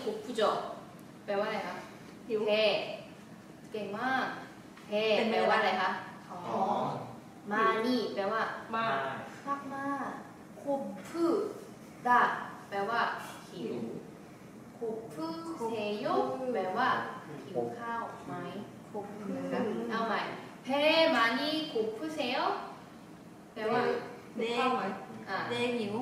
고프죠แปลว่าอะไรคะหิวเก่งมากแปลว่าอะไรคะมานี่แปลว่ามากมากคูฟูดะแปลว่าหิวคูฟูเซโยแปลว่าหิวข้าวไหมนะคะเอาใหม่เฮมานี่คูฟูเซโยแปลว่าหิวข้าวไหมเน่หิว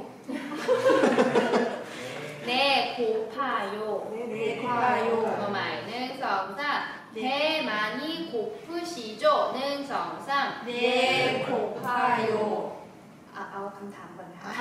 เน่คูพาโยเอาใหม่1 2 3เฮมานี่คูฟูชิโจ1 2 3เน่คูพาโยเอาคำถามก่อนนะคะ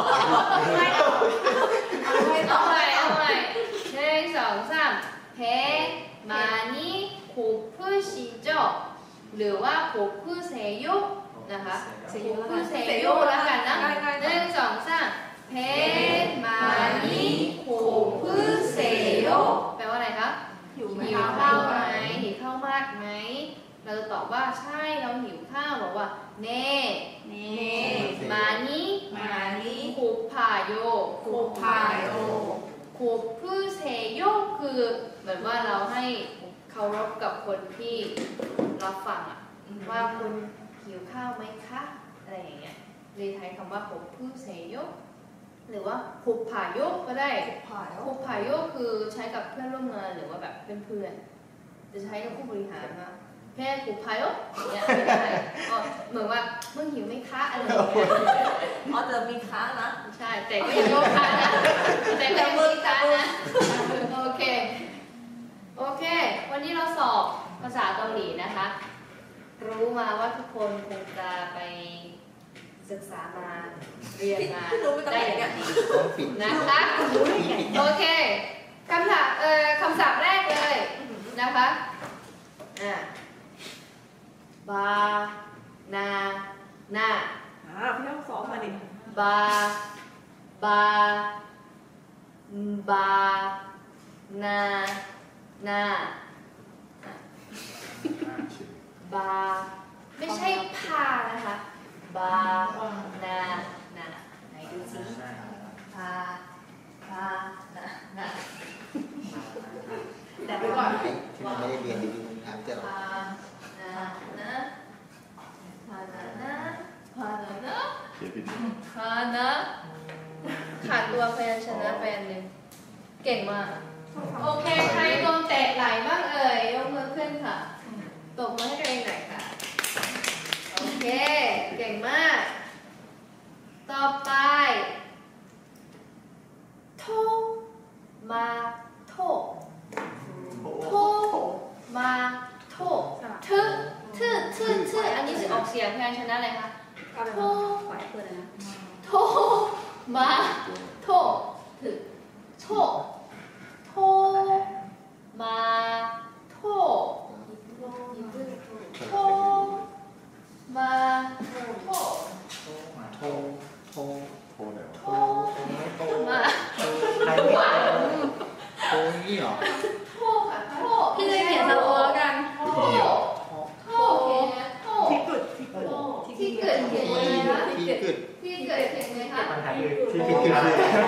เอาใหม่1 2 3เฮมานี่คูฟูชิโจหรือว่าคูฟูเซโยนะคะคูฟูเซโยแล้วกันนะ1 2 3เฮมานี่คูฟูเซโยแปลว่าอะไรคะหิวข้าวไหมหิวข้าวมากไหมเราจะตอบว่าใช่เราหิวข้าวบอกว่าเน่มานี่คูพาโยคูฟูเซโยคือเหมือนว่าเราให้เคารพกับคนที่รับฟังว่าคุณหิวข้าวไหมคะอะไรอย่างเงี้ยเลยใช้คำว่าคูฟูเซโยหรือว่าคูพาโยก็ได้คูพาโยคือใช้กับเพื่อนร่วมงานหรือว่าแบบเพื่อนๆจะใช้กับผู้บริหารมาแค่คูพาโยอย่างเงี้ยไม่ได้เหมือนว่ามึงหิวไหมคะอะไรอย่างเงี้ยจะมีค้านะใช่แต่ก็ยังโยกค้านะแต่ก็ยังมีค้านะโอเควันนี้เราสอบภาษาเกาหลีนะคะรู้มาว่าทุกคนคงจะไปศึกษามาเรียนมาได้อย่างดีนะคะโอเคคำศัพท์แรกเลยนะคะบานาพี่ต้องสอนมาดิบานาบาไม่ใช่พานะคะบานาไหนดูสิพานาแต่ไปก่อนที่มันไม่ได้เรียนดีๆถามเจ้าพานะขาดตัวพยัญชนะแปลหนึ่งเก่งมากโอเคใครโดนเตะไหลบ้างเอ่ยยกมือขึ้นค่ะตบมือให้ตัวเองหน่อยค่ะโอเคเก่งมากต่อไปโทมาโทมาโททื่ออันนี้จะออกเสียงพยัญชนะอะไรคะโทมาโทมาโทมานี่เหรอพี่เลยเขียนสโลแล้วกันที่เกิดเขียนไงคะที่เกิดเขียนไงคะปัญหาคือที่ผิดคืออะไร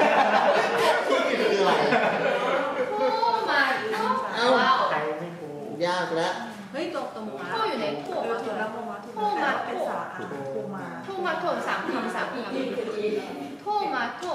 ว้าวยากแล้วเฮ้ยตรงมาอยู่ในโทมาเป็นสาโทมาโท3 คำโทมาโท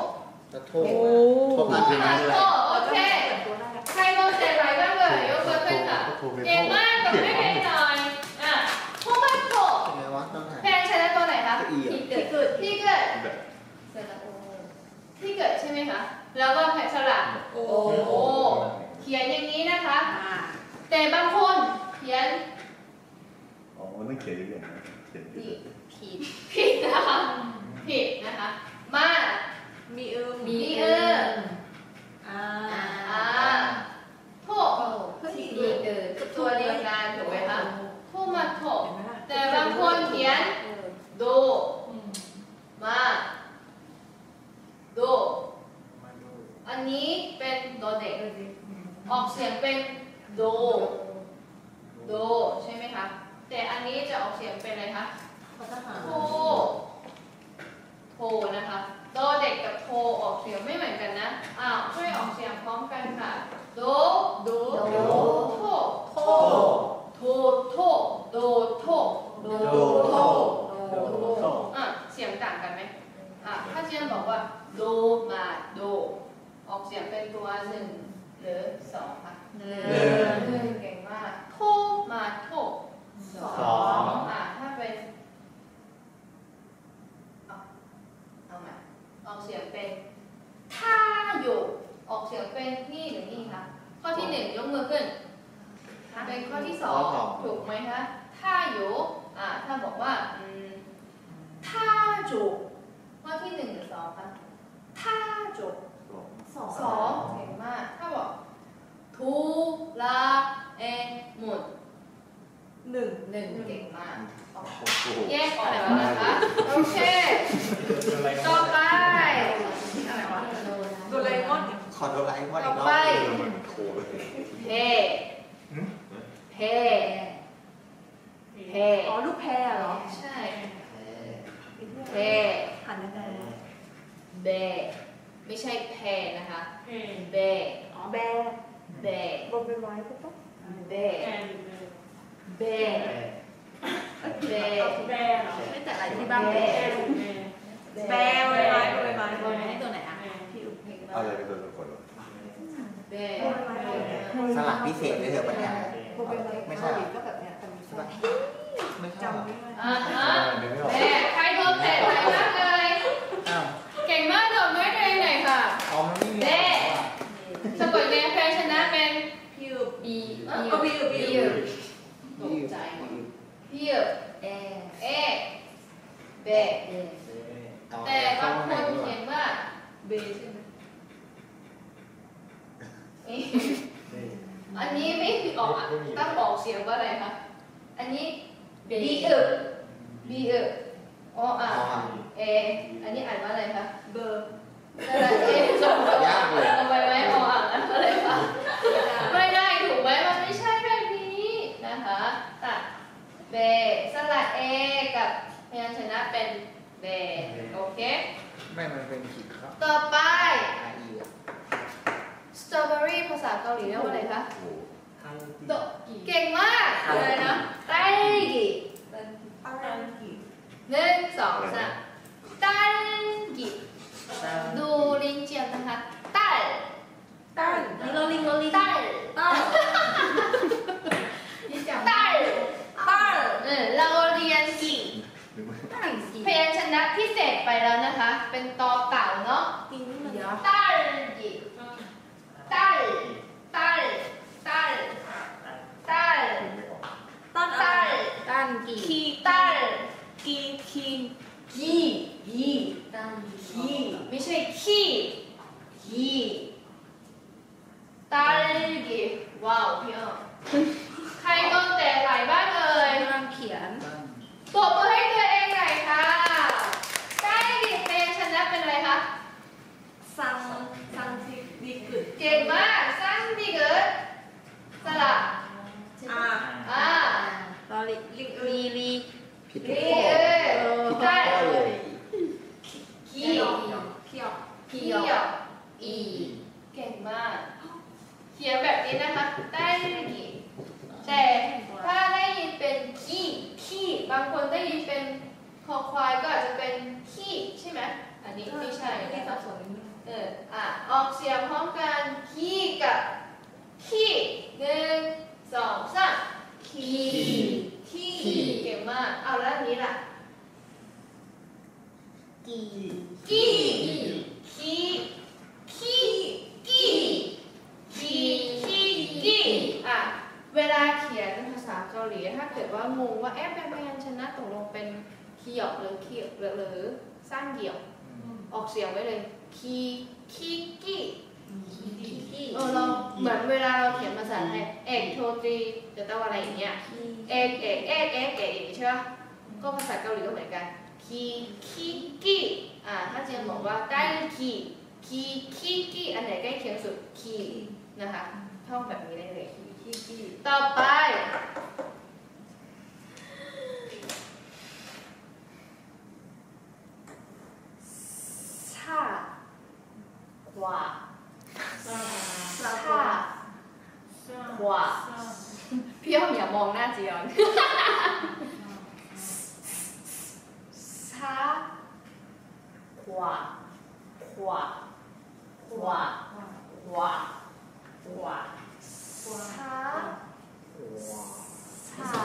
โอเคใครโดนเตะไหลบ้างเลยยกมือขึ้นค่ะเก่งมากกับไม่เป็นหน่อยโทมาโทแพนใช้ตัวไหนคะที่เกิดใช่ไหมคะแล้วก็สระโอเขียนอย่างนี้นะคะแต่บางคนเขียนนั่นเขียนอย่างนี้ผิดนะคะมามีโทที่เกิดตัวเดียวกันถูกไหมคะโทมาโทแต่บางคนเขียนโดมาโดอันนี้เป็นโดเด็กออกเสียงเป็นโดใช่ไหมคะแต่อันนี้จะออกเสียงเป็นอะไรคะโทนะคะโดเด็กกับโทออกเสียงไม่เหมือนกันนะช่วยออกเสียงพร้อมกันค่ะต่างกันไหมถ้าเจียนบอกว่าโดมาโดออกเสียงเป็นตัวหนึ่งหรือสองค่ะหนึ่งเก่งมากโทมาโทสองถ้าเป็นเอาใหม่ออกเสียงเป็นถ้าอยู่ออกเสียงเป็นนี่หรือนี่คะข้อที่หนึ่งยกมือขึ้นเป็นข้อที่สองถูกไหมคะถ้าอยู่ถ้าบอกว่าถ้าจูข้อที่หนึ่งหรือสองคะถ้าจูสองเก่งมากถ้าบอกทูลาเอหมุดหนึ่งเก่งมากแยกออกแล้วนะคะโอเคต่อไปอะไรวะโดเรมอนขอโดราเอมอนอีต่อกรอบไปเพเพเพอ๋อลูกแพรเหรอใช่เพหันยังไงเบไม่ใช่เพนะคะเบอ๋อแบร์เบบนเป็นไว้ปุ๊บปุ๊บเบเบเบแบร์เหรอไม่แต่อะไรที่บ้านแบร์แบร์บนไม้บนไม้บนไม้นี่ตัวไหนอ่ะพี่อุ๊บอะไรเป็นตัวสะกดวะเบสลักพิเศษเลยเถอะปัญญาบนเป็นไม้ไม่ใช่ก็แบบเนี้ยแต่มีสลักไม่ใช่จำไม่ได้เบใครโดนเตะใครมากเลยอ้าวเก่งมากโดนด้วยตัวเองหน่อยค่ะเอามันไม่มีเบสะกดไงแพ้ชนะเป็นพิวบีก็พิวบีตกใจพิวเอเบแต่บางคนเขียนว่าเบใช่ไหมอันนี้ไม่ออกต้องออกเสียงว่าอะไรคะอันนี้บีเออันนี้อ่านว่าอะไรคะเบอร์สองตัวยากเลยเอาไว้ไหมอะไรคะไม่ได้ถูกไหมมันไม่ใช่แบบนี้นะคะตัดเบสระเอกับพยัญชนะเป็นเบโอเคไม่มันเป็นขีดครับต่อไปอีสตรอเบอรี่ภาษาเกาหลีเรียกว่าอะไรคะโอ้เก่งมากเลยนะไต้กีอะไรกี่หนึ่งสองสามไต้กีดูลิงเจียนนะคะไต้ตั้นลิงโรลิงไต้ตั้นไต้ตั้นเราเรียนกี่ตั้นกี่พยัญชนะพิเศษไปแล้วนะคะ เป็นตอเต่าเนาะกินนี่มันไต้กีไต้ไต้ไต้ไต้ตั้นไต้ตั้นกี่คีไต้กีคีกีตั้งกีไม่ใช่ขี้กีไต้กีว้าวพี่อ้อใครโดนแต่หลายบ้านเอ่ยกำลังเขียนตบมือให้ตัวเองหน่อยค่ะไต้กีพยัญชนะเป็นอะไรคะซังที่ดีกึดเก่งมากสร้างดีเกิดสระอ่าอ่าลอลิลีผิดทุดีกข้อผิดได้เลยขีเขียวเขียวอีเก่งมาก เขียนแบบนี้นะคะไต้กีแต่ถ้าได้ยินเป็นขี้บางคนได้ยินเป็นคอควายก็อาจจะเป็นขี้ใช่ไหมอันนี้ไม่ใช่ที่นะสัคะบสนออกเสียงพร้อมกันขี้กับขี้หนึ่งสองสามขี้เก่งมากเอาแล้วอันนี้ล่ะกี่กี้ขี้เวลาเขียนภาษาเกาหลีถ้าเกิดว่างงว่าเป็นพยัญชนะตกลงเป็นเขียวหรือเขียวหรือสร้างเดี่ยวออกเสียงไว้เลยกี้เราเหมือนเวลาเราเขียนภาษาไทยเอกโทตรีจะต้องอะไรอย่างเงี้ยเอกอย่างนี้ใช่ป่ะก็ภาษาเกาหลีก็เหมือนกันกี้ถ้าเจียนบอกว่าใกล้กี้อันไหนใกล้เคียงสุดคีนะคะท่องแบบนี้ได้เลยต่อไปชาขวาขวาพี่อ้อมอย่ามองหน้าจียอนชาขขวาขวาขวาขวาขวาช้าช้า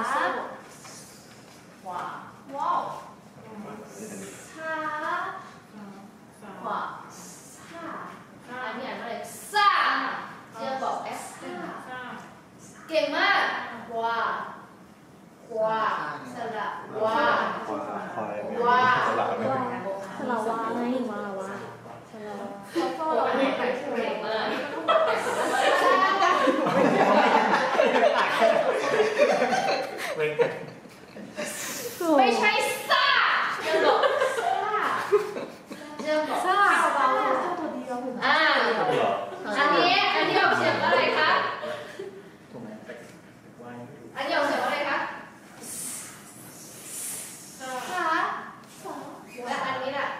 ขวาว้าวช้าขวาช้าอันนี้อ่านว่าอะไรซ่าเชื่อบอกเอสซ่าเก่งมากขวาขวาสระวาว่าสลับไหมสลาวาไงวาสลาวาเขาโอ้ยเก่งมากไม่ใช่ซ่าเชื่อบอกซ่าเชื่อบอกซ่าอันนี้ออกเสียงว่าอะไรคะอันนี้ออกเสียงว่าอะไรคะซ่าและอันนี้ล่ะ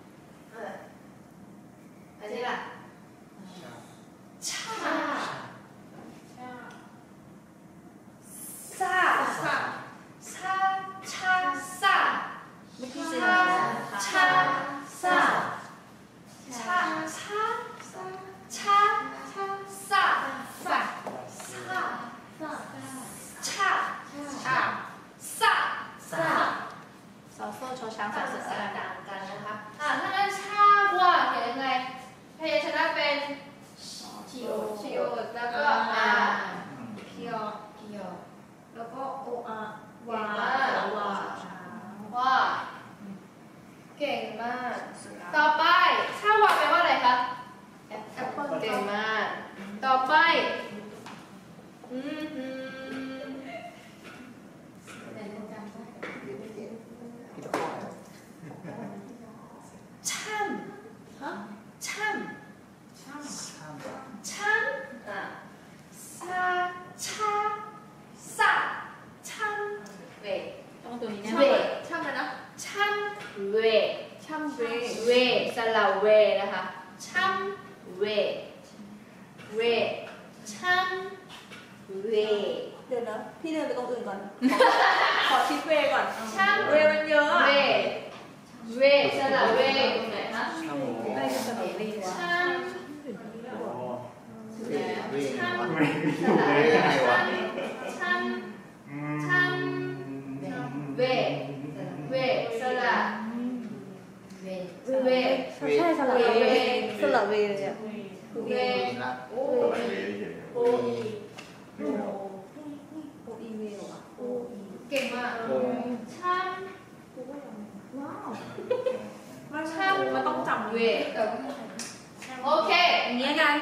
อันนี้ล่ะชาซาซาชาชาซาเมื่อกี้ชเสียงาชาซาชาชาชาชาซาซาซาชาชาซาซาซอโซ่ชอช้างสอเสือต่างกันนะคะถ้างั้นชากว่าเขียนยังไงพยัญชนะเป็นชิโอแล้วก็อาเคียวแล้วก็โออาวาวาเก่งมากต่อไปชาวาแปลว่าอะไรคะแอปเปิ้ลเก่งมากต่อไปช่ำอ่ะซาชาซาช่ำเวต้องตัวนี้แน่เวช่างเลยนะช่ำเวช่างเวเวสระเวนะคะช่ำเวช่ำเวเดี๋ยวนะพี่เดินไปตรงอื่นก่อนขอคิดเวก่อนช่ำเวมันเยอะเวสระเวตรงไหนคะได้ก็สนุกดีวะช่ำ ช่ำเวสระเวใช่สลับเวสลับเวเลยอ่ะเวโอ้สลับเลยเฉยโอโอีเวลอ่ะโออีเก่งมากช่ำว้าวช่ำมันต้องจำเวโอเคอย่างเงี้ยกัน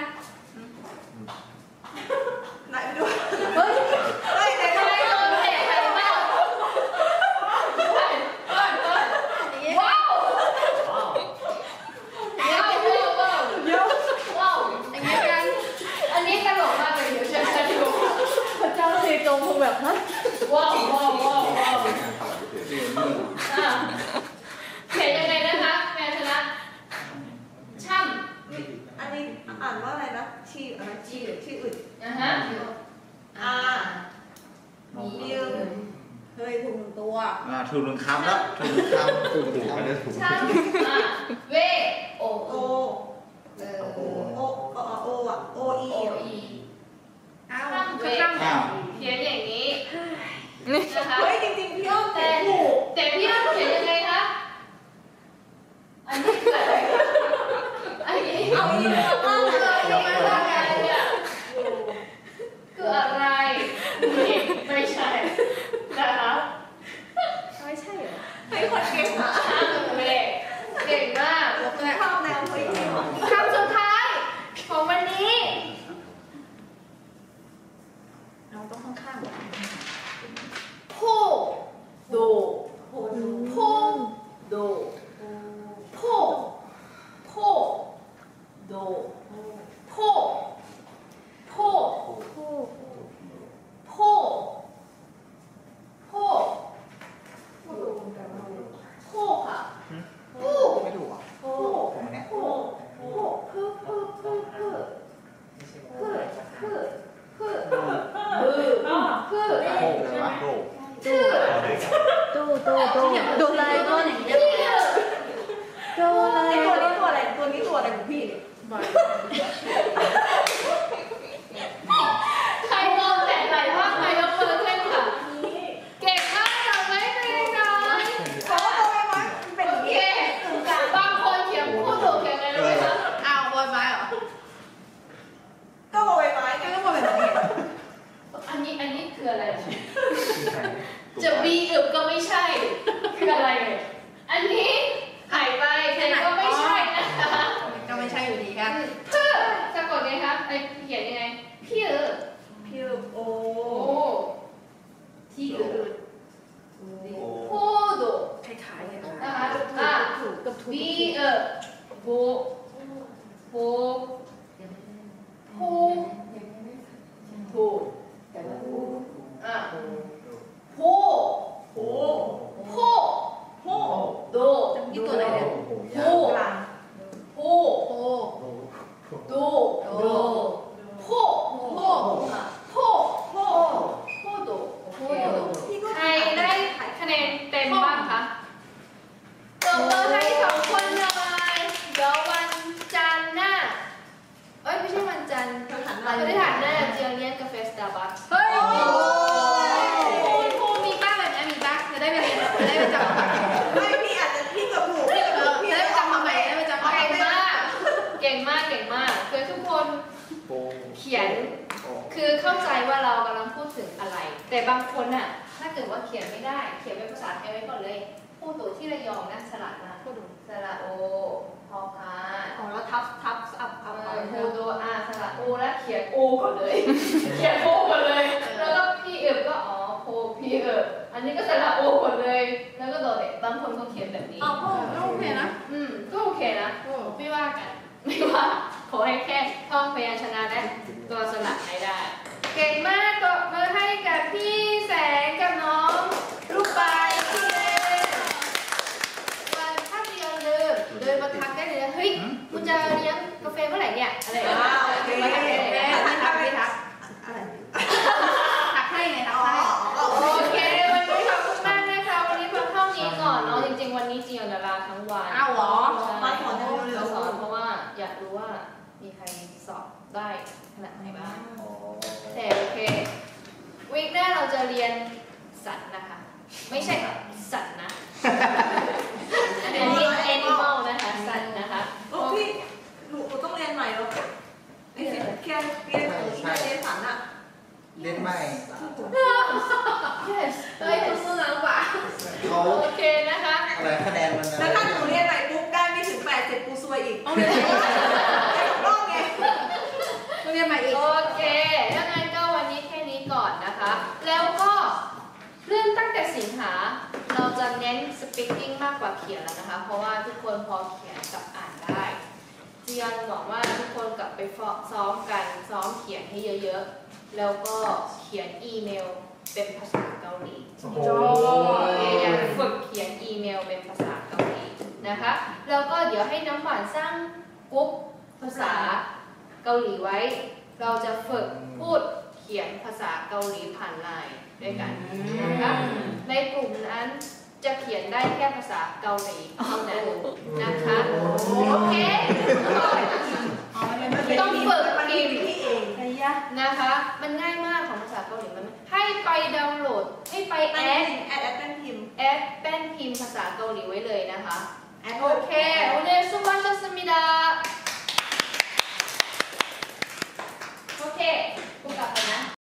ไหนไปดูเฮ้ยไหนใครโดนเตะใครบ้างว้าวอย่างเงี้ยกันอันนี้ตลกมากเลยเดี๋ยวฉันจะดูพระเจ้าเทจงคงแบบฮะว้าวๆเขียนยังไงนะคะแม่ชนะช่ำอันนี้อ่านว่าอะไรนะชื่ออะไรชื่ออื่นฮะยืมเฮ้ยถูกตัวถูกหนึ่งคำแล้วถูกหนึ่งคำถูกหนึ่งคำช่ำเวโอโออ่ะโออีช่ำเวเขียนอย่างนี้นะคะเฮ้ยจริงๆพี่อ้อมแต่พี่อ้อมเขียนยังไงคะอันนี้คืออะไรคะอันนี้เอาอีกแล้วคืออะไรไม่ใช่นะคะไม่ใช่เหรอให้คนเก่งอ่ะเก่งมากชอบแนวเฮ้ยคำสุดท้ายของวันนี้เราต้องข้างๆผู้ดูผู้ดูผู้ดูผู้ค่ะผู้ไม่ถูกอ่ะผู้ดูอะไรก้อนอย่างเงี้ยโด B โบโบพูถูกอ่ะพูพูโดนี่ตัวไหนเนี่ยพูพูโดโดพูพูพูโดใครได้คะแนนเต็มบ้างคะตบมือให้2 คนเลยเดี๋ยววันจันทร์หน้าไม่ใช่วันจันทร์พฤหัสหน้าเจียงเลี้ยงกาแฟสตาร์บัคเฮ้ยพูมีบ้างแบบนี้มีบ้างจะได้ไปเรียนจะได้ไปจำไม่พี่อาจจะพี่กับหนูพี่ได้ไปจำมาใหม่ได้ไปจำมาเก่งมากเก่งมากคือทุกคนเขียนคือเข้าใจว่าเรากำลังพูดถึงอะไร แต่บางคนน่ะถ้าเกิดว่าเขียนไม่ได้เขียนเป็นภาษาไทยไว้ก่อนเลยพูดตัวที่ระยองนะสลัดมาสระโอพอพานอ๋อแล้วทับอัพพูดตัวสระโอแล้วเขียนโอก่อนเลย เขียนโอก่อนเลยแล้วก็พี่ก็โพพี่อันนี้ก็สระโอก่อนเลยแล้วก็โดดเด็กบางคนก็เขียนแบบนี้อ๋อโอเคนะก็โอเคนะไม่ว่ากันไม่ว่าขอให้แค่ท่องพยัญชนะและตัวสระให้ได้เก่งมากตบมือให้กับพี่แสงกับน้องลูกปลายวันถ้าเรียนลืมเดินมาทักได้เลยเฮ้ยคุณจะเลี้ยงกาแฟเมื่อไหร่เนี่ยอะไรอย่างเงี้ยเดินมาทักได้เลยทักอะไรทักให้ไงทักให้โอเควันนี้ขอบคุณมากนะคะวันนี้เพิ่มเท่านี้ก่อนเนาะจริงๆวันนี้เจียนดาราทั้งวันอ้าวเหรอมาสอนเพราะว่าอยากรู้ว่ามีใครสอบได้ขนาดไหนบ้างแต่โอเควีคหน้าเราจะเรียนสัตว์นะคะไม่ใช่สัตว์นะอันนี้ animal นะคะสัตว์นะคะโอ้พี่หนูต้องเรียนใหม่แล้วนี่สิแค่เรียนสันอะเล่นใหม่ yes เฮ้ยคุณสู้นะป่ะเขาโอเคนะคะอะไรคะแนนมันแล้วถ้าหนูเรียนใหม่ปุ๊บได้ไม่ถึง80กูซวยอีกเอาเรียนรอบไงเรียนใหม่อีกโอเคถ้างั้นก็วันนี้แค่นี้ก่อนนะคะ แล้วก็เรื่องตั้งแต่สิงหาเราจะเน้น speaking มากกว่าเขียนแล้วนะคะ เพราะว่าทุกคนพอเขียนกับอ่านได้เจียนหวังว่าทุกคนกลับไปซ้อมกันซ้อมเขียนให้เยอะๆแล้วก็เขียนอีเมลเป็นภาษาเกาหลีอยากฝึกเขียนอีเมลเป็นภาษาเกาหลีนะคะแล้วก็เดี๋ยวให้น้ำหวานสร้างกรุ๊ปภาษาเกาหลีไว้ เราจะฝึกพูดเขียนภาษาเกาหลีผ่านไลน์ด้วยกันนะคะในกลุ่มนั้นจะเขียนได้แค่ภาษาเกาหลีเท่านั้นนะคะโอเคต้องฝึกพิมพ์นะคะมันง่ายมากของภาษาเกาหลีมันให้ไปดาวน์โหลดให้ไปแอดแป้นพิมพ์ภาษาเกาหลีไว้เลยนะคะโอเควันนี้สุภาพ